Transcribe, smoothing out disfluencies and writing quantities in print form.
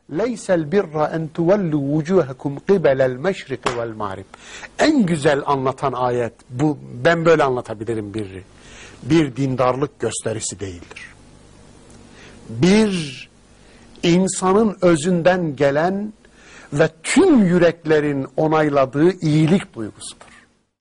Leysel birra en tuvellu vucuhakum qibelel meşriki vel mağrib. En güzel anlatan ayet bu. Ben böyle anlatabilirim birri. Bir dindarlık gösterisi değildir. Bir insanın özünden gelen ve tüm yüreklerin onayladığı iyilik duygusudur.